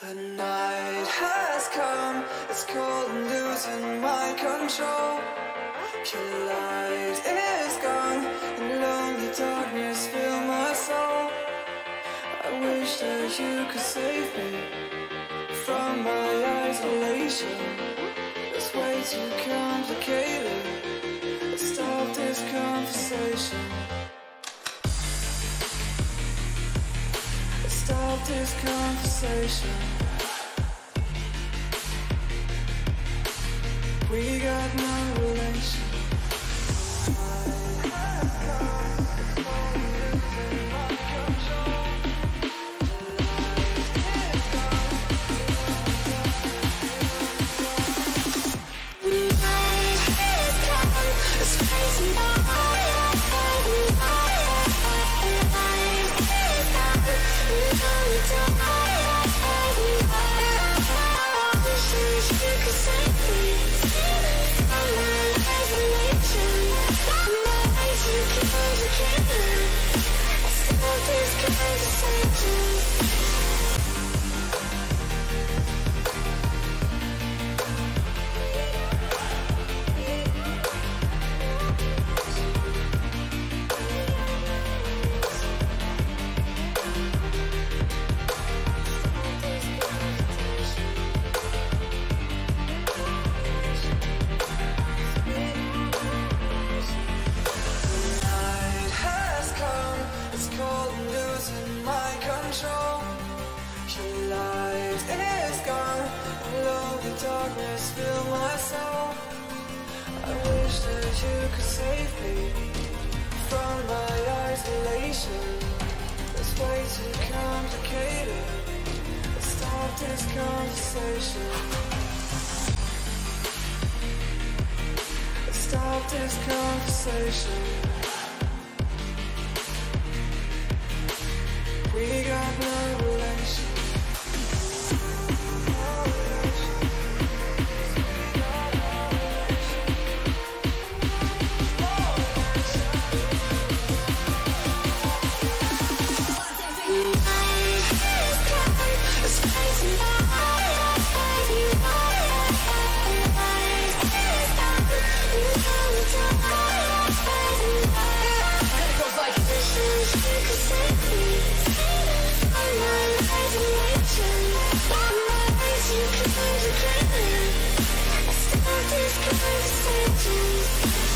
The night has come, it's cold and losing my control. Your light is gone, and lonely darkness fill my soul. I wish that you could save me from my isolation. It's way too complicated. Let's stop this conversation. Let's stop this conversation. We got no relation. Darkness fill my soul. I wish that you could save me from my isolation. It's way too complicated. Let's stop this conversation. Let's stop this conversation. We got no relation. Stop this conversation.